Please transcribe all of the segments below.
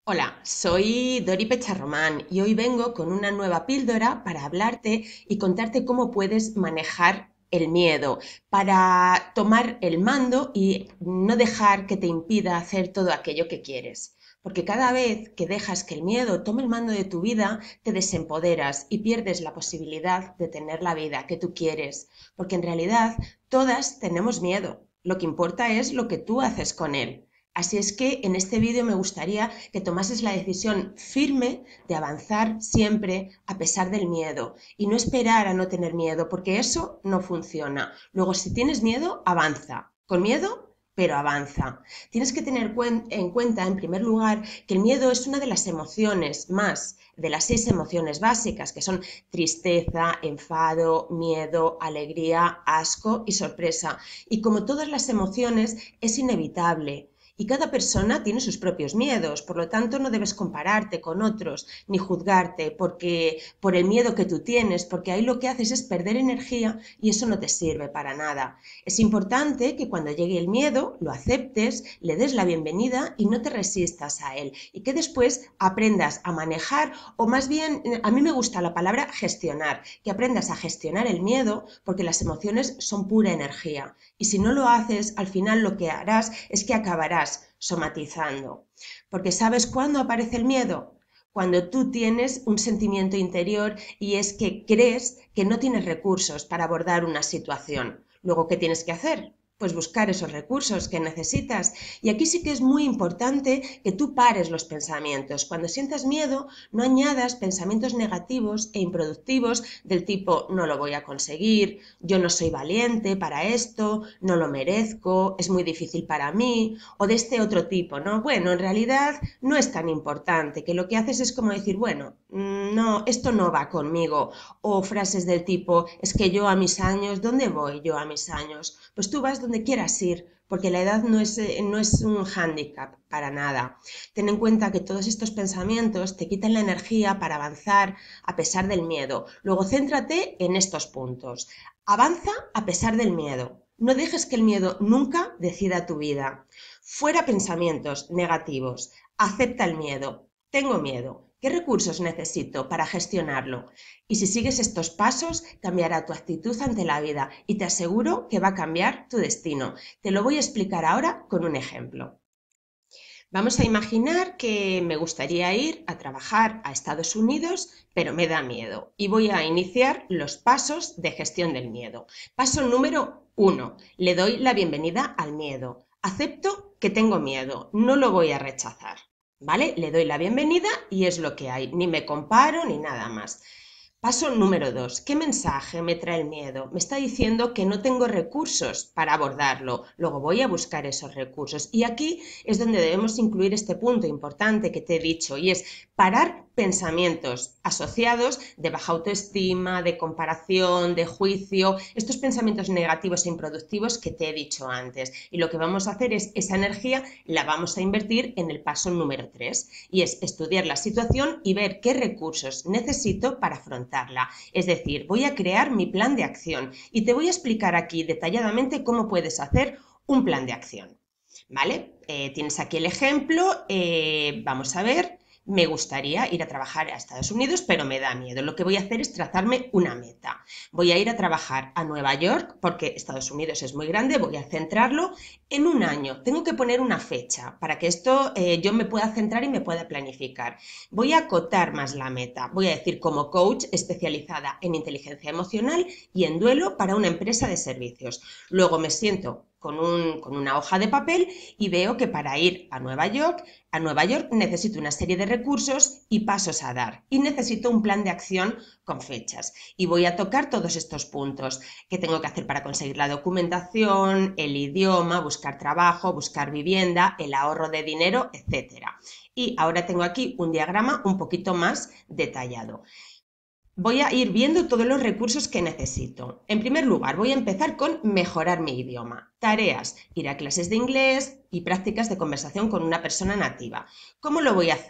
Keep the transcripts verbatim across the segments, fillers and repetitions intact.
Hola, soy Dori Pecharromán y hoy vengo con una nueva píldora para hablarte y contarte cómo puedes manejar el miedo, para tomar el mando y no dejar que te impida hacer todo aquello que quieres. Porque cada vez que dejas que el miedo tome el mando de tu vida, te desempoderas y pierdes la posibilidad de tener la vida que tú quieres. Porque en realidad todas tenemos miedo. Lo que importa es lo que tú haces con él. Así es que en este vídeo me gustaría que tomases la decisión firme de avanzar siempre a pesar del miedo y no esperar a no tener miedo, porque eso no funciona. Luego, si tienes miedo, avanza. Con miedo, pero avanza. Tienes que tener en cuenta, en primer lugar, que el miedo es una de las emociones más de las seis emociones básicas, que son tristeza, enfado, miedo, alegría, asco y sorpresa. Y como todas las emociones, es inevitable. Y cada persona tiene sus propios miedos, por lo tanto no debes compararte con otros ni juzgarte porque, por el miedo que tú tienes, porque ahí lo que haces es perder energía y eso no te sirve para nada. Es importante que cuando llegue el miedo lo aceptes, le des la bienvenida y no te resistas a él y que después aprendas a manejar o más bien, a mí me gusta la palabra gestionar, que aprendas a gestionar el miedo porque las emociones son pura energía y si no lo haces, al final lo que harás es que acabarás somatizando. Porque ¿sabes cuándo aparece el miedo? Cuando tú tienes un sentimiento interior y es que crees que no tienes recursos para abordar una situación. Luego, ¿qué tienes que hacer? Pues buscar esos recursos que necesitas. Y aquí sí que es muy importante que tú pares los pensamientos. Cuando sientas miedo, no añadas pensamientos negativos e improductivos del tipo no lo voy a conseguir, yo no soy valiente para esto, no lo merezco, es muy difícil para mí, o de este otro tipo, ¿no? Bueno, en realidad no es tan importante, que lo que haces es como decir, bueno, no, esto no va conmigo, o frases del tipo, es que yo a mis años, ¿dónde voy yo a mis años? Pues tú vas donde quieras ir, porque la edad no es, no es un hándicap para nada. Ten en cuenta que todos estos pensamientos te quitan la energía para avanzar a pesar del miedo. Luego céntrate en estos puntos. Avanza a pesar del miedo. No dejes que el miedo nunca decida tu vida. Fuera pensamientos negativos. Acepta el miedo. Tengo miedo. ¿Qué recursos necesito para gestionarlo? Y si sigues estos pasos, cambiará tu actitud ante la vida y te aseguro que va a cambiar tu destino. Te lo voy a explicar ahora con un ejemplo. Vamos a imaginar que me gustaría ir a trabajar a Estados Unidos, pero me da miedo. Y voy a iniciar los pasos de gestión del miedo. Paso número uno. Le doy la bienvenida al miedo. Acepto que tengo miedo. No lo voy a rechazar. ¿Vale? Le doy la bienvenida y es lo que hay. Ni me comparo ni nada más. Paso número dos. ¿Qué mensaje me trae el miedo? Me está diciendo que no tengo recursos para abordarlo. Luego voy a buscar esos recursos. Y aquí es donde debemos incluir este punto importante que te he dicho y es parar pensamientos asociados de baja autoestima, de comparación, de juicio, estos pensamientos negativos e improductivos que te he dicho antes. Y lo que vamos a hacer es esa energía la vamos a invertir en el paso número tres y es estudiar la situación y ver qué recursos necesito para afrontar. Es decir, voy a crear mi plan de acción y te voy a explicar aquí detalladamente cómo puedes hacer un plan de acción. ¿Vale? Eh, tienes aquí el ejemplo, eh, vamos a ver, me gustaría ir a trabajar a Estados Unidos, pero me da miedo. Lo que voy a hacer es trazarme una meta. Voy a ir a trabajar a Nueva York, porque Estados Unidos es muy grande, voy a centrarlo en un año. Tengo que poner una fecha para que esto eh, yo me pueda centrar y me pueda planificar. Voy a acotar más la meta. Voy a decir como coach especializada en inteligencia emocional y en duelo para una empresa de servicios. Luego me siento con, un, con una hoja de papel y veo que para ir a Nueva York, a Nueva York necesito una serie de recursos y pasos a dar. Y necesito un plan de acción con fechas. Y voy a tocar todos estos puntos. ¿Qué tengo que hacer para conseguir la documentación, el idioma, buscar trabajo, buscar vivienda, el ahorro de dinero, etcétera? Y ahora tengo aquí un diagrama un poquito más detallado. Voy a ir viendo todos los recursos que necesito. En primer lugar, voy a empezar con mejorar mi idioma. Tareas, ir a clases de inglés y prácticas de conversación con una persona nativa. ¿Cómo lo voy a hacer?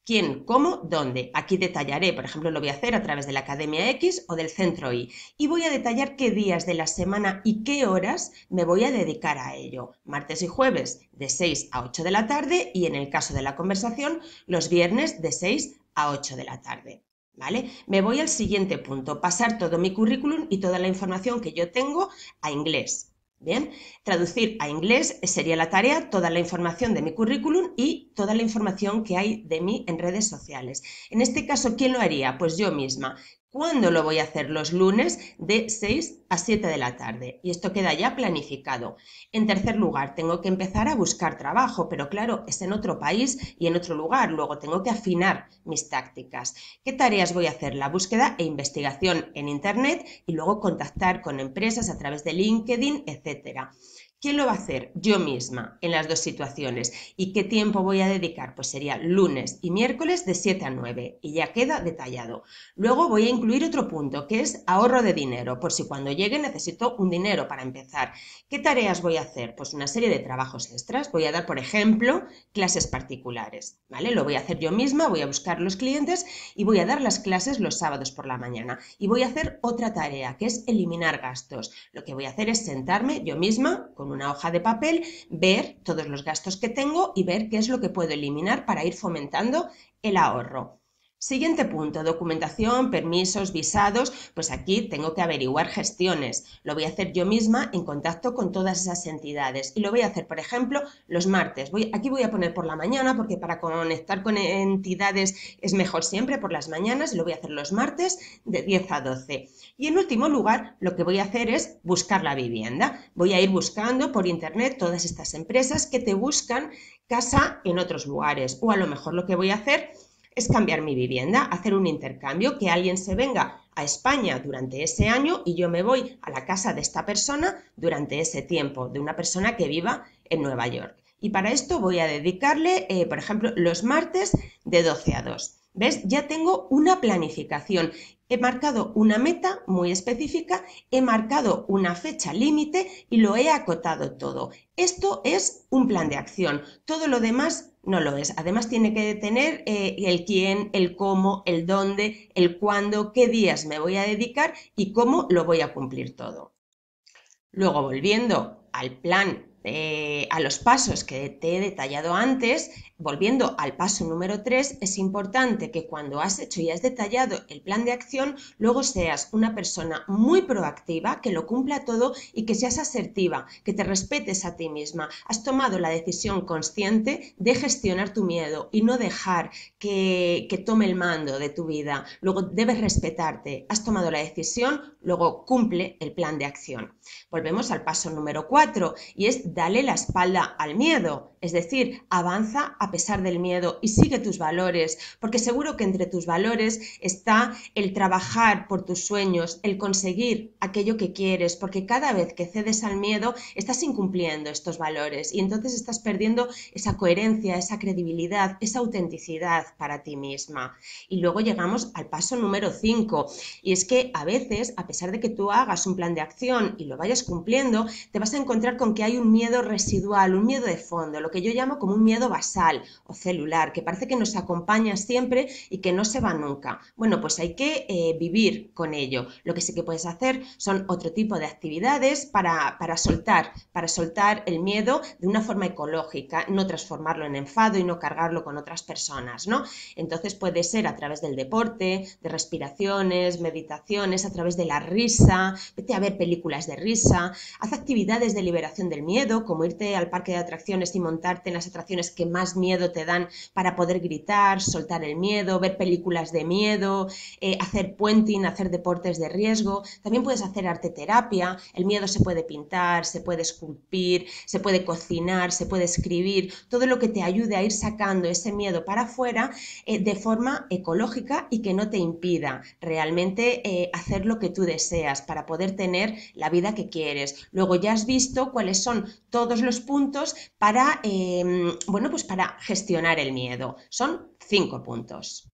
quién, cómo, dónde. Aquí detallaré, por ejemplo, lo voy a hacer a través de la Academia X o del Centro Y. Y voy a detallar qué días de la semana y qué horas me voy a dedicar a ello. Martes y jueves de seis a ocho de la tarde y en el caso de la conversación, los viernes de seis a ocho de la tarde. ¿Vale? Me voy al siguiente punto, pasar todo mi currículum y toda la información que yo tengo a inglés. Bien, traducir a inglés sería la tarea, toda la información de mi currículum y toda la información que hay de mí en redes sociales. En este caso, ¿quién lo haría? Pues yo misma. ¿Cuándo lo voy a hacer? Los lunes de seis a siete de la tarde. Y esto queda ya planificado. En tercer lugar, tengo que empezar a buscar trabajo, pero claro, es en otro país y en otro lugar. Luego tengo que afinar mis tácticas. ¿Qué tareas voy a hacer? La búsqueda e investigación en Internet y luego contactar con empresas a través de LinkedIn, etcétera. ¿Quién lo va a hacer? Yo misma, en las dos situaciones. ¿Y qué tiempo voy a dedicar? Pues sería lunes y miércoles de siete a nueve y ya queda detallado. Luego voy a incluir otro punto, que es ahorro de dinero, por si cuando llegue necesito un dinero para empezar. ¿Qué tareas voy a hacer? Pues una serie de trabajos extras. Voy a dar, por ejemplo, clases particulares, ¿vale? Lo voy a hacer yo misma, voy a buscar los clientes y voy a dar las clases los sábados por la mañana. Y voy a hacer otra tarea, que es eliminar gastos. Lo que voy a hacer es sentarme yo misma con una hoja de papel, ver todos los gastos que tengo y ver qué es lo que puedo eliminar para ir fomentando el ahorro. Siguiente punto, documentación, permisos, visados, pues aquí tengo que averiguar gestiones. Lo voy a hacer yo misma en contacto con todas esas entidades y lo voy a hacer, por ejemplo, los martes. Voy, aquí voy a poner por la mañana porque para conectar con entidades es mejor siempre por las mañanas y lo voy a hacer los martes de diez a doce. Y en último lugar, lo que voy a hacer es buscar la vivienda. Voy a ir buscando por internet todas estas empresas que te buscan casa en otros lugares o a lo mejor lo que voy a hacer es cambiar mi vivienda, hacer un intercambio, que alguien se venga a España durante ese año y yo me voy a la casa de esta persona durante ese tiempo, de una persona que viva en Nueva York. Y para esto voy a dedicarle, eh, por ejemplo, los martes de doce a dos. ¿Ves? Ya tengo una planificación. He marcado una meta muy específica, he marcado una fecha límite y lo he acotado todo. Esto es un plan de acción. Todo lo demás no lo es. Además tiene que tener eh, el quién, el cómo, el dónde, el cuándo, qué días me voy a dedicar y cómo lo voy a cumplir todo. Luego, volviendo al plan, eh, a los pasos que te he detallado antes, volviendo al paso número tres, es importante que cuando has hecho y has detallado el plan de acción, luego seas una persona muy proactiva, que lo cumpla todo y que seas asertiva, que te respetes a ti misma. Has tomado la decisión consciente de gestionar tu miedo y no dejar que, que tome el mando de tu vida. Luego debes respetarte. Has tomado la decisión, luego cumple el plan de acción. Volvemos al paso número cuatro y es dale la espalda al miedo, es decir, avanza a pesar del miedo y sigue tus valores, porque seguro que entre tus valores está el trabajar por tus sueños, el conseguir aquello que quieres, porque cada vez que cedes al miedo estás incumpliendo estos valores y entonces estás perdiendo esa coherencia, esa credibilidad, esa autenticidad para ti misma. Y luego llegamos al paso número cinco y es que a veces, a pesar de que tú hagas un plan de acción y lo vayas cumpliendo, te vas a encontrar con que hay un miedo residual, un miedo de fondo, lo que yo llamo como un miedo basal o celular, que parece que nos acompaña siempre y que no se va nunca. Bueno, pues hay que eh, vivir con ello. Lo que sí que puedes hacer son otro tipo de actividades para, para soltar, para soltar el miedo de una forma ecológica, no transformarlo en enfado y no cargarlo con otras personas, ¿no? Entonces puede ser a través del deporte, de respiraciones, meditaciones, a través de la risa, vete a ver películas de risa, haz actividades de liberación del miedo, como irte al parque de atracciones y montarte en las atracciones que más miedo te dan para poder gritar, soltar el miedo, ver películas de miedo, eh, hacer puenting, hacer deportes de riesgo. También puedes hacer arte terapia, el miedo se puede pintar, se puede esculpir, se puede cocinar, se puede escribir, todo lo que te ayude a ir sacando ese miedo para afuera eh, de forma ecológica y que no te impida realmente eh, hacer lo que tú deseas para poder tener la vida que quieres. Luego ya has visto cuáles son todos los puntos para, eh, bueno, pues para gestionar el miedo. Son cinco puntos.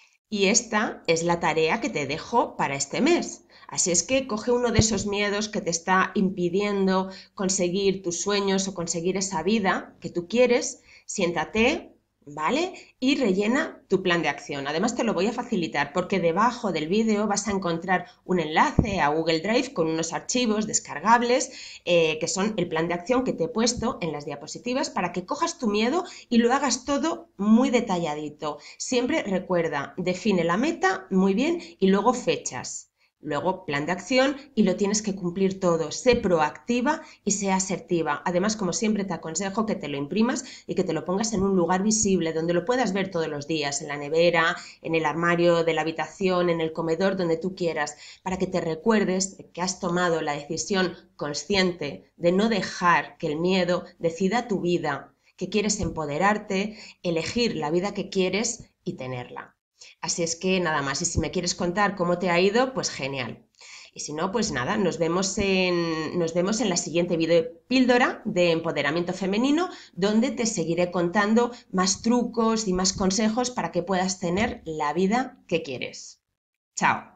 Y esta es la tarea que te dejo para este mes. Así es que coge uno de esos miedos que te está impidiendo conseguir tus sueños o conseguir esa vida que tú quieres, siéntate, ¿vale? Y rellena tu plan de acción. Además te lo voy a facilitar porque debajo del vídeo vas a encontrar un enlace a Google Drive con unos archivos descargables eh, que son el plan de acción que te he puesto en las diapositivas para que cojas tu miedo y lo hagas todo muy detalladito. Siempre recuerda, define la meta muy bien y luego fechas. Luego, plan de acción y lo tienes que cumplir todo. Sé proactiva y sé asertiva. Además, como siempre, te aconsejo que te lo imprimas y que te lo pongas en un lugar visible, donde lo puedas ver todos los días, en la nevera, en el armario de la habitación, en el comedor, donde tú quieras, para que te recuerdes que has tomado la decisión consciente de no dejar que el miedo decida tu vida, que quieres empoderarte, elegir la vida que quieres y tenerla. Así es que nada más, y si me quieres contar cómo te ha ido, pues genial. Y si no, pues nada, nos vemos en, nos vemos en la siguiente video píldora de empoderamiento femenino, donde te seguiré contando más trucos y más consejos para que puedas tener la vida que quieres. Chao.